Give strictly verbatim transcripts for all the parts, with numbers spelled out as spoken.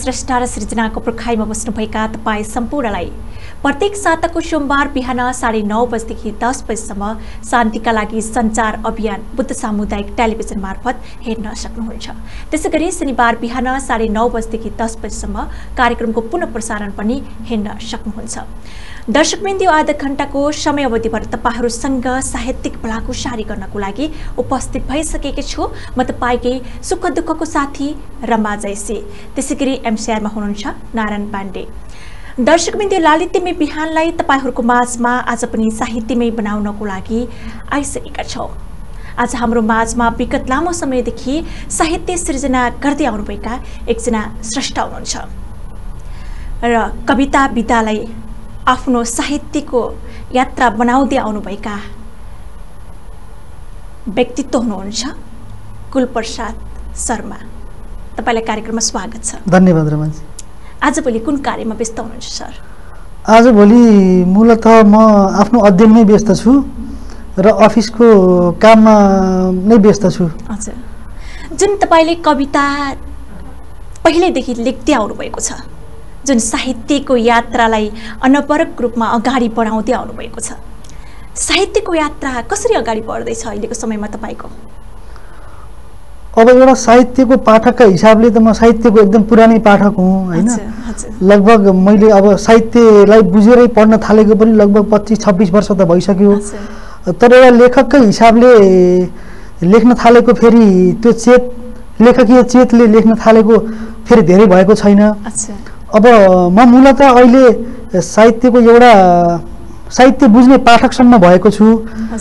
श्रेष्ठा र सृजनाको पर्खाइमा बस्नुभएका तपाईँ सम्पूर्णलाई प्रत्येक साताको सोमबार बिहान साढे नौ बजेदेखि दस बजेसम्म शान्तिका लागि सञ्चार अभियान बुद्ध सामुदायिक टेलिभिजन मार्फत हेर्न सक्नुहुन्छ। त्यसै गरी शनिबार बिहान साढे नौ बजेदेखि दस बजेसम्म कार्यक्रमको पुनः प्रसारण पनि हेर्न सक्नुहुन्छ। दर्शकवृन्द, यो आधा घण्टाको समय अवधिभर तपाईँहरूसँग साहित्यिक भलाकुसारी गर्नको लागि उपस्थित भइसकेकी छु। म तपाईँकै सुख दुःखको साथी रमा जैसी। त्यसै गरी एमसिआरमा हुनुहुन्छ नारायण पाण्डे। दर्शकवृन्द, यो लालित्यमय बिहानलाई तपाईँहरूको माझमा आज पनि साहित्यमय बनाउनको लागि आइसकेका छौँ। आज हाम्रो माझमा विगत लामो समयदेखि साहित्य सृजना गर्दै आउनुभएका एकजना स्रष्टा हुनुहुन्छ र कविता विधालाई आफ्नो साहित्यको यात्रा बनाउँदै आउनुभएका व्यक्तित्व हुनुहुन्छ कुलप्रसाद शर्मा। तपाईलाई कार्यक्रममा स्वागत छ। धन्यवाद रमाजी। आजभोलि कुन कार्यमा व्यस्त हुनुहुन्छ सर? आजभोलि मूलतः म आफ्नो अध्ययनमै व्यस्त छु र अफिसको काममा नै व्यस्त छु। हजुर, जुन तपाईले कविता पहिल्यैदेखि लेख्दै आउनुभएको छ, जुन साहित्यको यात्रालाई अनवरत रूपमा अगाडि बढाउँदै आउनुभएको छ, साहित्यको यात्रा कसरी अगाडि बढ्दैछ अहिलेको समयमा तपाईको? अब एउटा साहित्यको पाठकका हिसाबले त म साहित्यको एकदम पुरानै पाठक हुँ हैन। लगभग मैले अब साहित्यलाई बुझेरै पढ्न थालेको पनि लगभग पच्चीस छब्बीस वर्ष त भइसक्यो। तर एउटा लेखककै हिसाबले लेख्न थालेको फेरि त्यो चेत लेखकीय चेतले लेख्न थालेको फेरि धेरै भएको छैन। अब म मूलतः अहिले साहित्यको एउटा साहित्य बुझ्ने पाठकसम्म भएको छु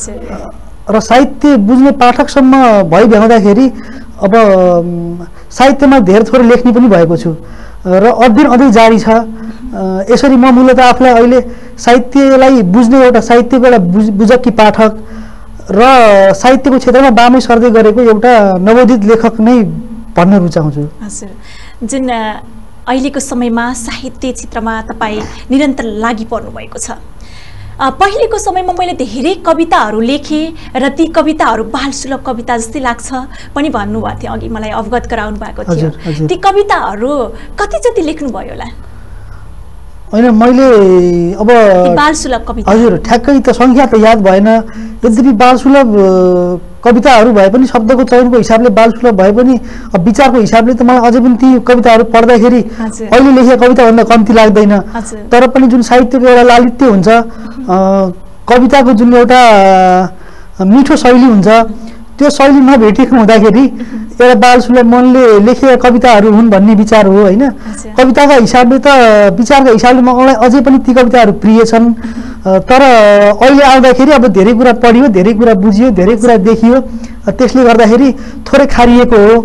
र साहित्य बुझ्ने पाठकसम्म भइभ्याउँदाखेरि अब साहित्यमा धेर थोरै लेख्ने पनि भएको छु र अध्ययन अझै जारी छ। यसरी म मूलतः आफूलाई अहिले साहित्यलाई बुझ्ने एउटा साहित्यको एउटा बुझकी पाठक र साहित्यको क्षेत्रमा बामै सर्दै गरेको एउटा नवोदित लेखक नै भन्न रुचाउँछु। हजुर, जुन अहिलेको समयमा साहित्य क्षेत्रमा तपाईँ निरन्तर लागि पर्नु भएको छ। पहिलेको समयमा मैले धेरै कविताहरू लेखेँ र ती कविताहरू बाल सुलभ कविता जस्तै लाग्छ पनि भन्नुभएको थियो, अघि मलाई अवगत गराउनु भएको थियो। ती कविताहरू कति जति लेख्नुभयो होला? होइन, मैले अब बाल सुलभ कविता हजुर ठ्याक्कै त सङ्ख्या त याद भएन। यद्यपि बाल सुलभ कविताहरू भए पनि शब्दको चयनको हिसाबले बाल सुलभ भए पनि अब विचारको हिसाबले त मलाई अझै पनि ती कविताहरू पढ्दाखेरि अहिले लेखेको कविताभन्दा कम्ती लाग्दैन। तर पनि जुन साहित्यको एउटा लालित्य हुन्छ, कविताको जुन एउटा मिठो शैली हुन्छ, त्यो शैली नभेटेको हुँदाखेरि एउटा बाल सुलभ मनले लेखेका कविताहरू हुन् भन्ने विचार हो होइन। कविताका हिसाबले त विचारका हिसाबले मलाई अझै पनि ती कविताहरू प्रिय छन्। तर अहिले आउँदाखेरि अब धेरै कुरा पढियो, धेरै कुरा बुझियो, धेरै कुरा देखियो, त्यसले गर्दाखेरि थोरै खारिएको हो।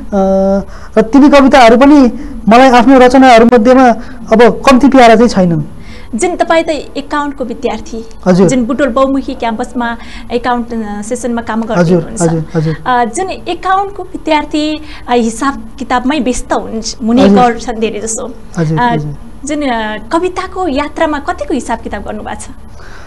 र तिनी कविताहरू पनि मलाई आफ्नो रचनाहरूमध्येमा अब कम्ती प्यारा चाहिँ छैनन्। जुन तपाईँ त एकाउन्टको विद्यार्थी, जुन बुटवल बहुमुखी क्याम्पसमा एकाउन्ट सेसनमा काम गर्दै हुनुहुन्छ, जुन एकाउन्टको विद्यार्थी हिसाब किताबमै व्यस्त हुने गर्छन् धेरै जसो, जुन कविताको यात्रामा कतिको हिसाब किताब गर्नुभएको छ?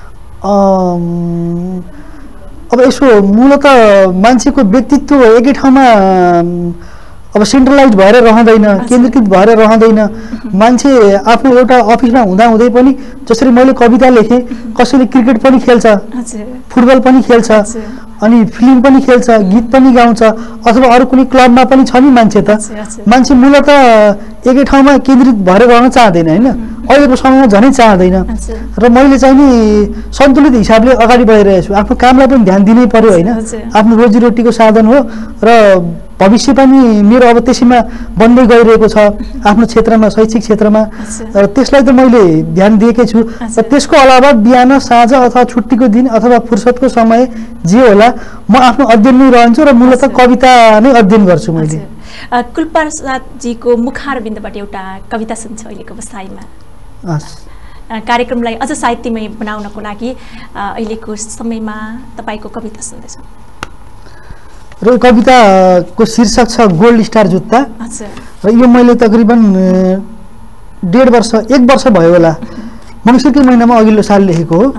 अब यसो मूलतः मान्छेको व्यक्तित्व एकै ठाउँमा अब सेन्ट्रलाइज भएर रहँदैन, केन्द्रीकृत भएर रहँदैन। मान्छे आफ्नो एउटा अफिसमा हुँदा हुँदै पनि जसरी मैले कविता लेखेँ, कसैले क्रिकेट पनि खेल्छ, फुटबल पनि खेल्छ, अनि फिल्म पनि खेल्छ, गीत पनि गाउँछ, अथवा अरू कुनै क्लबमा पनि छ नि मान्छे। त मान्छे मूलतः एकै ठाउँमा केन्द्रित भएर रहन चाहँदैन होइन, अहिलेको समयमा झनै चाहँदैन। र मैले चाहिँ नि सन्तुलित हिसाबले अगाडि बढिरहेको छु। आफ्नो कामलाई पनि ध्यान दिनै पर्यो होइन, आफ्नो रोजीरोटीको साधन हो र भविष्य पनि मेरो अब त्यसैमा बन्दै गइरहेको छ आफ्नो क्षेत्रमा, शैक्षिक क्षेत्रमा। र त्यसलाई त मैले ध्यान दिएकै छु। र त्यसको अलावा बिहान साँझ अथवा छुट्टीको दिन अथवा फुर्सदको समय जे होला म आफ्नो अध्ययनमै रहन्छु र मूलतः कविता नै अध्ययन गर्छु मैले। कुलप्रसादजीको मुखारबिन्दबाट एउटा कविता सुन्छ अहिलेको बसाइमा। कार्यक्रमलाई अझ साहित्यमय बनाउनको लागि अहिलेको समयमा तपाईँको कविता सुन्दैछौँ। र कविताको शीर्षक छ गोल्ड स्टार जुत्ता। र यो मैले तकरिबन डेढ वर्ष एक वर्ष भयो होला, मङ्सिरकै महिनामा अघिल्लो साल लेखेको हो।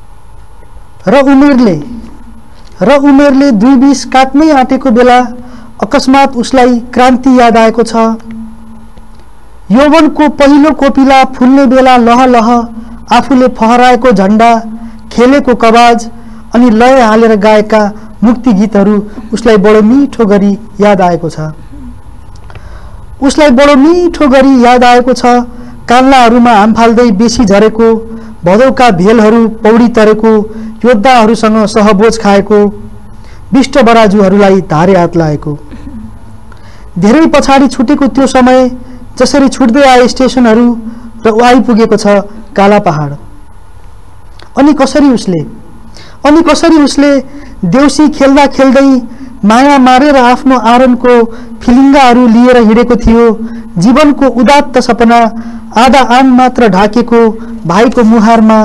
र उमेरले र उमेरले दुई बीस काट्नै आँटेको बेला अकस्मात उसलाई क्रान्ति याद आएको छ। यौवनको पहिलो कोपिला फुल्ने बेला लह लह आफूले फहराएको झण्डा, खेलेको कबाज अनि लय हालेर गाएका मुक्ति गीतहरू उसलाई बडो मिठो गरी याद आएको छ। उसलाई बडो मिठो गरी याद आएको छ। कान्लाहरूमा हाम फाल्दै बेसी झरेको, भदौका भेलहरू पौडी तरेको, योद्धाहरूसँग सहबोज खाएको, विष्ट बराजुहरूलाई धारे हात लागेको। धेरै पछाडि छुटेको त्यो समय जसरी छुट्दै आए स्टेसनहरू र आइपुगेको छ काला पहाड। अनि कसरी उसले अनि कसरी उसले देउसी खेल्दा खेल्दै माया मारेर आफ्नो आरनको फिलिङ्गाहरू लिएर हिँडेको थियो। जीवनको उदात्त सपना आधा आङ मात्र ढाकेको भाइको मुहारमा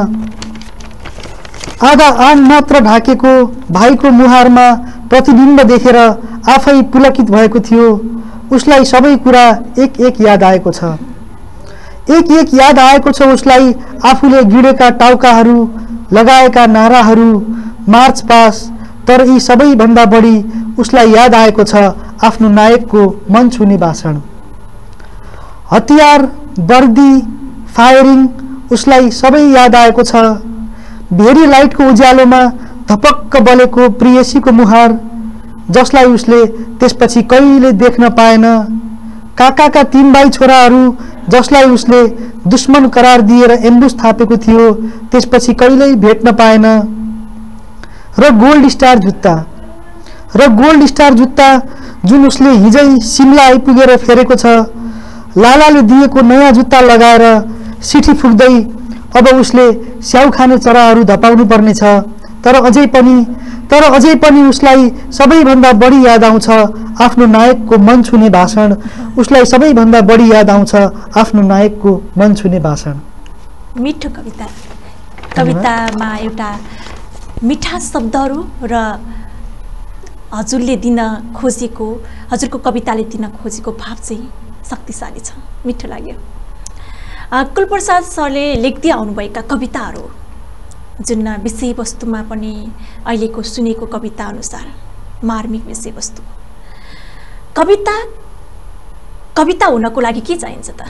आधा आङ मात्र ढाकेको भाइको मुहारमा प्रतिबिम्ब देखेर आफै पुलकित भएको थियो। उसलाई सबै कुरा एक एक याद आएको छ। एक एक याद आएको छ उसलाई आफूले गिडेका टाउकाहरू, लगाएका नाराहरू, मार्च पास। तर यी सबैभन्दा बढी उसलाई याद आएको छ आफ्नो नायकको मन छुने भाषण। हतियार, वर्दी, फायरिङ उसलाई सबै याद आएको छ। भेरी लाइटको उज्यालोमा धपक्क बलेको प्रियसीको मुहार, जसलाई उसले त्यसपछि कहिले देख्न पाएन। काकाका तीन भाइ छोराहरू जसलाई उसले दुश्मन करार दिएर एम्बुस थापेको थियो, त्यसपछि कहिल्यै भेट्न पाएन। र गोल्ड स्टार जुत्ता र गोल्ड स्टार जुत्ता जुन उसले हिजै सिमला आइपुगेर फेरेको छ। लालाले दिएको नयाँ जुत्ता लगाएर सिठी फुक्दै अब उसले स्याउ खाने चराहरू धपाउनु पर्ने छ। तर अझै पनि तर अझै पनि उसलाई सबैभन्दा बढी याद आउँछ आफ्नो नायकको मन छुने भाषण। उसलाई सबैभन्दा बढी याद आउँछ आफ्नो नायकको मन छुने भाषण। मिठो कविता, कवितामा एउटा मिठा शब्दहरू र हजुरले दिन खोजेको, हजुरको कविताले दिन खोजेको भाव चाहिँ शक्तिशाली छ। मिठो लाग्यो। कुलप्रसाद सरले लेख्दै आउनुभएका कविताहरू जुन विषयवस्तुमा पनि अहिलेको सुनेको कविता अनुसार मार्मिक विषयवस्तु, कविता कविता हुनको लागि के चाहिन्छ त?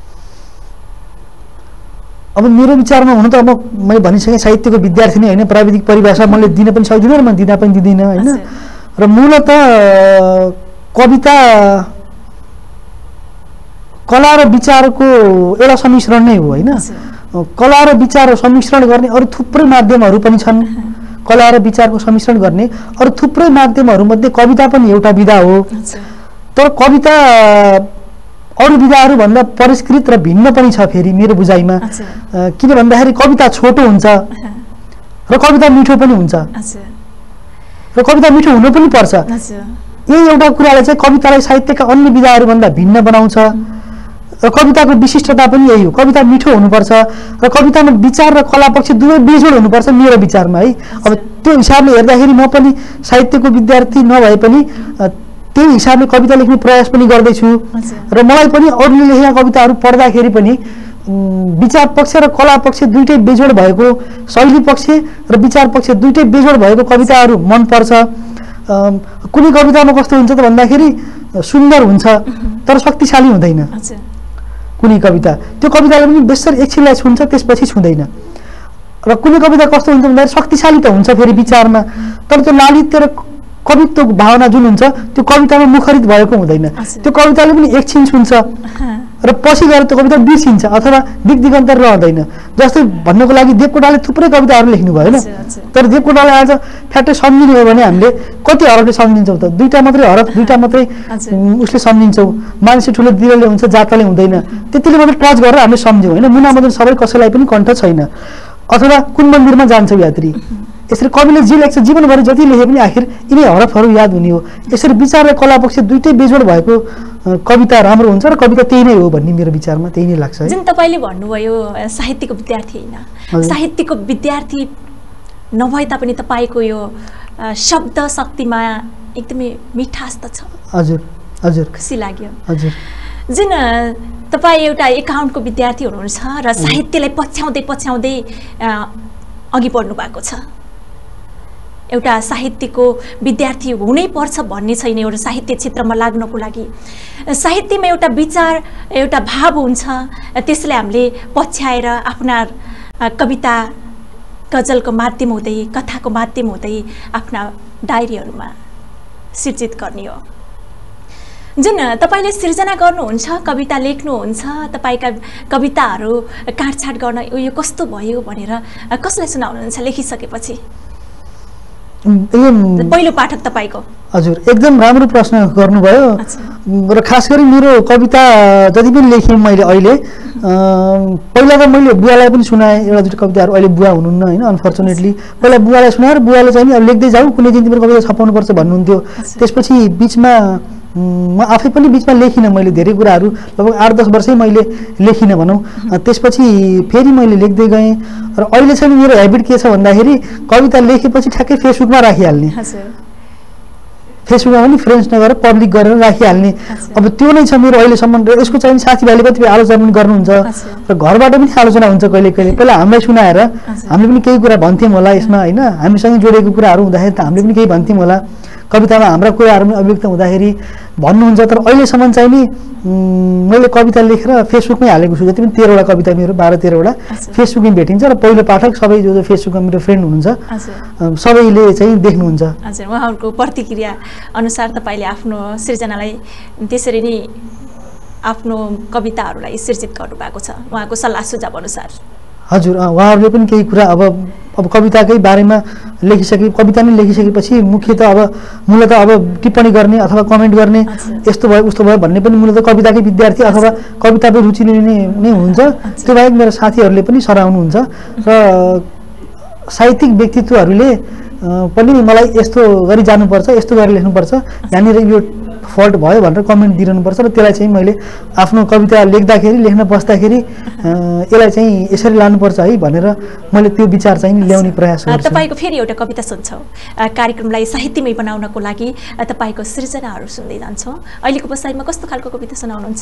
अब मेरो विचारमा हुन त अब मैले भनिसकेँ साहित्यको विद्यार्थी नै होइन, प्राविधिक परिभाषा मैले दिन पनि सक्दिनँ र म दिँदा पनि दिँदिनँ होइन। र मूलत कविता कला र विचारको एउटा सम्मिश्रण नै हो होइन। कला र विचार सम्मिश्रण गर्ने अरू थुप्रै माध्यमहरू पनि छन्। कला र विचारको सम्मिश्रण गर्ने अरू थुप्रै माध्यमहरूमध्ये कविता पनि एउटा विधा हो। तर कविता अरू विधाहरूभन्दा परिष्कृत र भिन्न पनि छ फेरि मेरो बुझाइमा। किन भन्दाखेरि कविता छोटो हुन्छ र कविता मिठो पनि हुन्छ र कविता मिठो हुनु पनि पर्छ। यही एउटा कुराले चाहिँ कवितालाई साहित्यका अन्य विधाहरूभन्दा भिन्न बनाउँछ। र कविताको विशिष्टता पनि यही हो, कविता मिठो हुनुपर्छ र कवितामा विचार र कला पक्ष दुवै बेजोड हुनुपर्छ मेरो विचारमा है। अब त्यो हिसाबले हेर्दाखेरि म पनि साहित्यको विद्यार्थी नभए पनि त्यही हिसाबले कविता लेख्ने प्रयास पनि गर्दैछु। र मलाई पनि अरूले लेखेका कविताहरू पढ्दाखेरि पनि विचार पक्ष र कला पक्ष दुइटै बेजोड भएको, शैली पक्ष र विचार पक्ष दुइटै बेजोड भएको कविताहरू मनपर्छ। कुनै कवितामा कस्तो हुन्छ त भन्दाखेरि सुन्दर हुन्छ तर शक्तिशाली हुँदैन कुनै कविता। त्यो कविताले पनि बेसर एकछिनलाई छुन्छ त्यसपछि छुँदैन। र कुनै कविता कस्तो हुन्छ भन्दाखेरि शक्तिशाली त हुन्छ फेरि विचारमा, तर त्यो लालित्य र कवित्व भावना जुन हुन्छ त्यो कवितामा मुखरित भएको हुँदैन। त्यो कविताले पनि एकछिन छुन्छ र पछि गएर त्यो कविता बिर्सिन्छ अथवा दिगदिगन्तर रहँदैन। जस्तै भन्नको लागि देवकोटाले थुप्रै कविताहरू लेख्नु भयो होइन, तर देवकोटाले आज ठ्याट्टै सम्झिने हो भने हामीले कति हरफले सम्झिन्छौँ त? दुईवटा मात्रै हरफ, दुईवटा मात्रै उसले सम्झिन्छौँ। मान्छे ठुलो दिलले हुन्छ, जातले हुँदैन, त्यतिले मात्रै टच गरेर हामीले सम्झ्यौँ होइन। मुना मदन सबै कसैलाई पनि कण्ठ छैन। अथवा कुन मन्दिरमा जान्छौँ यात्री, यसरी कविले जे लेख्छ जीवनभरि जति लेखे पनि आखिर यिनै हरफहरू याद हुने हो। यसरी विचार र कला पक्ष दुइटै बेजोड भएको कविता राम्रो हुन्छ र कविता त्यही नै हो भन्ने मेरो विचारमा त्यही नै लाग्छ। जुन तपाईँले भन्नुभयो साहित्यको विद्यार्थी होइन, साहित्यको विद्यार्थी नभए तापनि तपाईँको यो शब्द शक्तिमा एकदमै मिठास त छ। हजुर हजुर खुसी लाग्यो। हजुर जुन तपाईँ एउटा एकाउन्टको विद्यार्थी हुनुहुन्छ र साहित्यलाई पछ्याउँदै पछ्याउँदै अघि बढ्नु भएको छ, एउटा साहित्यको विद्यार्थी हुनै पर्छ भन्ने छैन। एउटा साहित्य क्षेत्रमा लाग्नको लागि साहित्यमा एउटा विचार एउटा भाव हुन्छ, त्यसले हामीले पछ्याएर आफ्ना कविता गजलको माध्यम हुँदै कथाको माध्यम हुँदै आफ्ना डायरीहरूमा सिर्जित गर्ने हो। जुन तपाईले सिर्जना गर्नुहुन्छ, कविता लेख्नुहुन्छ, तपाईका कविताहरू काटछाट गर्न यो कस्तो भयो भनेर कसलाई सुनाउनुहुन्छ लेखिसकेपछि? पहिलो पाठक तपाईको। हजुर, एकदम राम्रो प्रश्न गर्नुभयो र खास गरी मेरो कविता जति पनि लेखेँ मैले अहिले, पहिला त मैले बुवालाई पनि सुनाएँ एउटा दुईवटा कविताहरू। अहिले बुवा हुनुहुन्न होइन, अनफर्चुनेटली। पहिला बुवालाई सुनाएर बुवाले चाहिँ अब लेख्दै जाऊ, कुनै दिन तिम्रो कविता छपाउनुपर्छ भन्नुहुन्थ्यो। त्यसपछि बिचमा म आफै पनि बिचमा लेखिनँ, मैले धेरै कुराहरू लगभग आठ दस वर्षै मैले लेखिनँ भनौँ। त्यसपछि फेरि मैले लेख्दै गएँ र अहिले चाहिँ मेरो हेबिट के छ भन्दाखेरि कविता लेखेपछि ठ्याक्कै फेसबुकमा राखिहाल्ने, फेसबुकमा पनि फ्रेन्ड्स नगरेर पब्लिक गरेर राखिहाल्ने। अब त्यो नै छ मेरो अहिलेसम्म। यसको चाहिँ साथीभाइले कतिपय आलोचना पनि गर्नुहुन्छ र घरबाट पनि आलोचना हुन्छ कहिले कहिले। पहिला हामीलाई सुनाएर हामीले पनि केही कुरा भन्थ्यौँ होला यसमा होइन, हामीसँग जोडिएको कुराहरू हुँदाखेरि त हामीले पनि केही भन्थ्यौँ होला, कवितामा हाम्रा कुराहरू पनि अभिव्यक्त हुँदाखेरि भन्नुहुन्छ। तर अहिलेसम्म चाहिँ नि मैले कविता लेखेर फेसबुकमै हालेको छु। जति पनि तेह्रवटा कविता मेरो बाह्र तेह्रवटा फेसबुकमै भेटिन्छ र पहिलो पाठक सबै जो जो फेसबुकमा मेरो फ्रेन्ड हुनुहुन्छ सबैले चाहिँ देख्नुहुन्छ। हजुर, उहाँहरूको प्रतिक्रिया अनुसार तपाईँले आफ्नो सृजनालाई त्यसरी नै आफ्नो कविताहरूलाई सिर्जित गर्नुभएको छ उहाँको सल्लाह सुझाव अनुसार। हजुर, उहाँहरूले पनि केही कुरा अब अब कविताकै बारेमा लेखिसके कविता नै लेखिसकेपछि मुख्यत अब मूलत अब टिप्पणी गर्ने अथवा कमेन्ट गर्ने यस्तो भयो उस्तो भयो भन्ने पनि मूलत कविताकै विद्यार्थी अथवा कविताकै रुचि नै नै हुन्छ। त्यो बाहेक मेरो साथीहरूले पनि सराउनुहुन्छ र साहित्यिक व्यक्तित्वहरूले पनि मलाई यस्तो गरी जानुपर्छ, यस्तो गरी लेख्नुपर्छ, यहाँनिर यो फल्ट भयो भनेर कमेन्ट दिइरहनुपर्छ र त्यसलाई चाहिँ मैले आफ्नो कविता लेख्दाखेरि लेख्न बस्दाखेरि यसलाई चाहिँ यसरी लानुपर्छ है भनेर मैले त्यो विचार चाहिँ ल्याउने प्रयास गर्छु। तपाईँको फेरि एउटा कविता सुन्छौँ। कार्यक्रमलाई साहित्यमय बनाउनको लागि तपाईँको सृजनाहरू सुन्दै जान्छौँ। अहिलेको बसाइमा कस्तो खालको कविता सुनाउनुहुन्छ?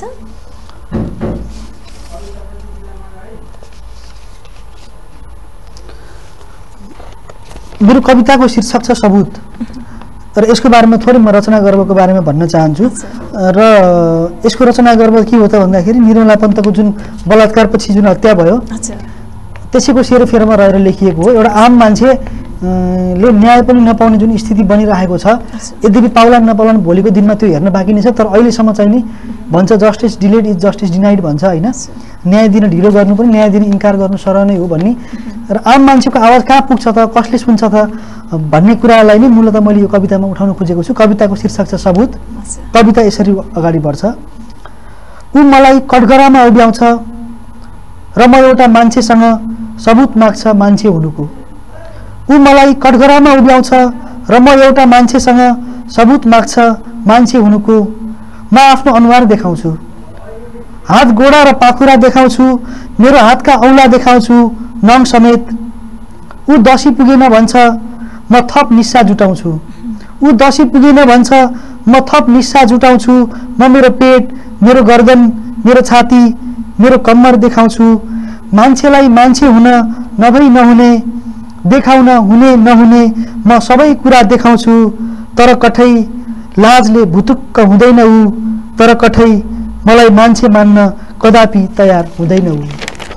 मेरो कविताको शीर्षक छ सबुत र यसको बारेमा थोरै म रचना गर्वको बारेमा भन्न चाहन्छु। र यसको रचना गर्व के हो त भन्दाखेरि निर्मला पन्तको जुन बलात्कारपछि जुन हत्या भयो त्यसैको सेरोफेरोमा रहेर लेखिएको हो। एउटा आम मान्छे ले न्याय पनि नपाउने जुन स्थिति बनिरहेको छ, यद्यपि पाउलान नपाउलान भोलिको दिनमा त्यो हेर्न बाँकी नै छ। तर अहिलेसम्म चाहिँ नि भन्छ justice delayed is justice denied भन्छ होइन, न्याय दिन ढिलो गर्नु पनि न्याय दिन इन्कार गर्नु सरह नै हो भन्ने। र आम मान्छेको आवाज कहाँ पुग्छ त, कसले सुन्छ त भन्ने कुरालाई नै मूलतः मैले यो कवितामा उठाउन खोजेको छु। कविताको शीर्षक छ सबुत। कविता यसरी अगाडि बढ्छ। ऊ मलाई कठघरामा उभ्याउँछ र म एउटा मान्छेसँग सबुत माग्छ मान्छे हुनुको। ऊ मलाई कठघरामा उभ्याउँछ र म एउटा मान्छेसँग सबुत माग्छ मान्छे हुनुको। म आफ्नो अनुहार देखाउँछु, हात गोडा र पाखुरा देखाउँछु, मेरो हातका औँला देखाउँछु नङ समेत। ऊ दसी पुगेन भन्छ, म थप निस्सा जुटाउँछु। ऊ दसी पुगेन भन्छ, म थप निस्सा जुटाउँछु। म मेरो पेट, मेरो गर्दन, मेरो छाती, मेरो कम्मर देखाउँछु। मान्छेलाई मान्छे हुन नभई नहुने, देखाउन हुने नहुने म सबै कुरा देखाउँछु। तर कठै लाजले भुतुक्क हुँदैन ऊ, तर कठै मलाई मान्छे मान्न कदापि तयार हुँदैन ऊ।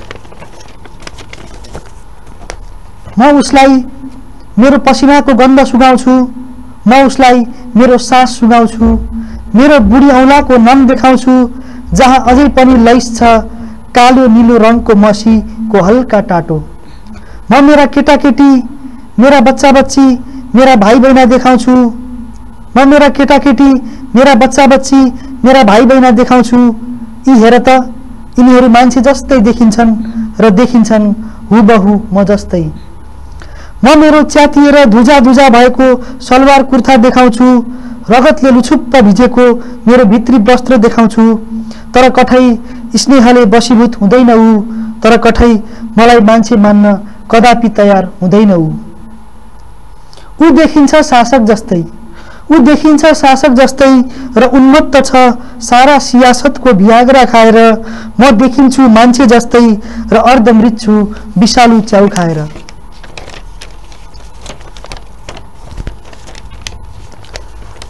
म उसलाई मेरो पसिनाको गन्ध सुगाउँछु, म उसलाई मेरो सास सुगाउँछु। मेरो बुढी औँलाको नम देखाउँछु, जहाँ अझै पनि लैस छ कालो नीलो रङको मसीको हल्का टाटो। म मेरा केटाकेटी, मेरा बच्चा बच्ची, मेरा भाइ बहिना देखाउँछु। म मेरा केटाकेटी, मेरा बच्चा बच्ची, मेरा भाइ बहिना देखाउँछु। यी हेर त, यिनीहरू मान्छे जस्तै देखिन्छन् र देखिन्छन् हुबहु म जस्तै। म मेरो च्यातिएर धुजा धुजा भएको सलवार कुर्ता देखाउँछु, रगतले लुछुप्प भिजेको मेरो भित्री वस्त्र देखाउँछु। तर कठै स्नेहले बशीभूत हुँदैन ऊ, तर कठै मलाई मान्छे मान्न कदापि तयार हुँदैन ऊ। ऊ देखिन्छ शासक जस्तै, ऊ देखिन्छ शासक जस्तै र उन्मत्त छ सारा सियासतको भियाग्रा खाएर। म देखिन्छु मान्छे जस्तै र अर्धमृत छु विषालु च्याउ खाएर।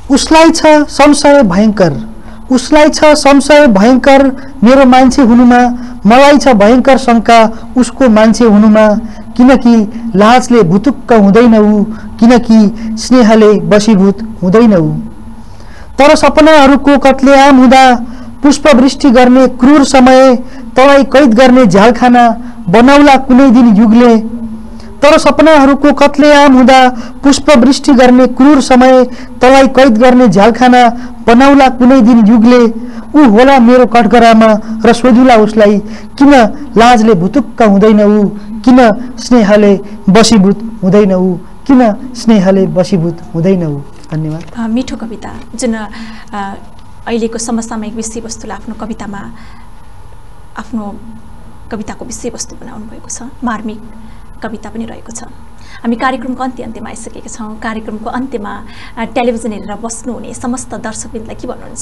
उसलाई छ संशय भयंकर, उसलाई छ संशय भयंकर मेरो मान्छे हुनुमा, मलाई छ भयंकर शंका उसको मान्छे हुनुमा, किनकि लाजले भुतुक्क हुँदैन ऊ, किनकि स्नेहले बशीभूत हुँदैन ऊ। तर सपनाहरूको कत्लेआम हुँदा पुष्पवृष्टि गर्ने क्रूर समय, तँलाई कैद गर्ने झ्यालखाना बनाउला कुनै दिन युगले। तर सपनाहरूको कत्लेआम हुँदा पुष्पवृष्टि गर्ने क्रूर समय, तँलाई कैद गर्ने झ्यालखाना बनाउला कुनै दिन युगले। ऊ होला मेरो कठघरामा र सोधुला उसलाई, किन लाजले भुतुक्क हुँदैन ऊ, किन स्नेहले बशीभूत हुँदैन ऊ, किन स्नेहले बशीभूत हुँदैन ऊ। धन्यवाद। मिठो कविता जुन अहिलेको समसामयिक विषयवस्तुलाई आफ्नो कवितामा आफ्नो कविताको विषयवस्तु बनाउनु भएको छ। मार्मिक कविता पनि रहेको छ। हामी कार्यक्रमको अन्त्य अन्त्यमा आइसकेका छौँ। कार्यक्रमको अन्त्यमा टेलिभिजन हेरेर बस्नुहुने समस्त दर्शकवृन्दलाई के भन्नुहुन्छ?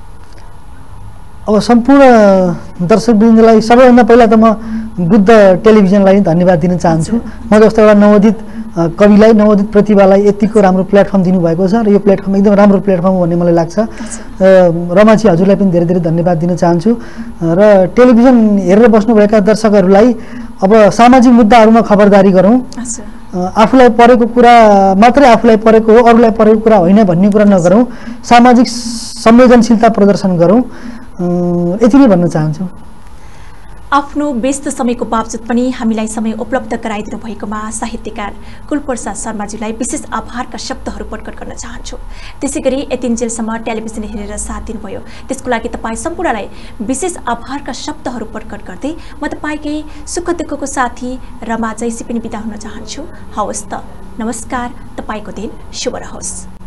अब सम्पूर्ण दर्शकवृन्दलाई सबैभन्दा पहिला त म बुद्ध टेलिभिजनलाई धन्यवाद दिन चाहन्छु। म जस्तो एउटा नवोदित कविलाई, नवोदित प्रतिभालाई यतिको राम्रो प्लेटफर्म दिनुभएको छ र यो प्लेटफर्म एकदम राम्रो प्लेटफर्म हो भन्ने मलाई लाग्छ। रमाजी हजुरलाई पनि धेरै धेरै धन्यवाद दिन चाहन्छु। र टेलिभिजन हेरेर बस्नुभएका दर्शकहरूलाई अब सामाजिक मुद्दाहरूमा खबरदारी गरौँ। आफूलाई परेको कुरा मात्रै आफूलाई परेको हो, अरूलाई परेको कुरा होइन भन्ने कुरा नगरौँ। सामाजिक संवेदनशीलता प्रदर्शन गरौँ। यति नै भन्न चाहन्छु। आफ्नो व्यस्त समयको बावजुद पनि हामीलाई समय उपलब्ध गराइदिनु भएकोमा साहित्यकार कुलप्रसाद शर्माज्यूलाई विशेष आभारका शब्दहरू प्रकट गर्न चाहन्छु। त्यसै गरी यतिन्जेलसम्म टेलिभिजन हेरेर साथ दिनुभयो त्यसको लागि तपाईँ सम्पूर्णलाई विशेष आभारका शब्दहरू प्रकट गर्दै म तपाईँकै सुख दुःखको साथी रमा जैसी पनि बिदा हुन चाहन्छु। हवस् त, नमस्कार। तपाईँको दिन शुभ रहोस्।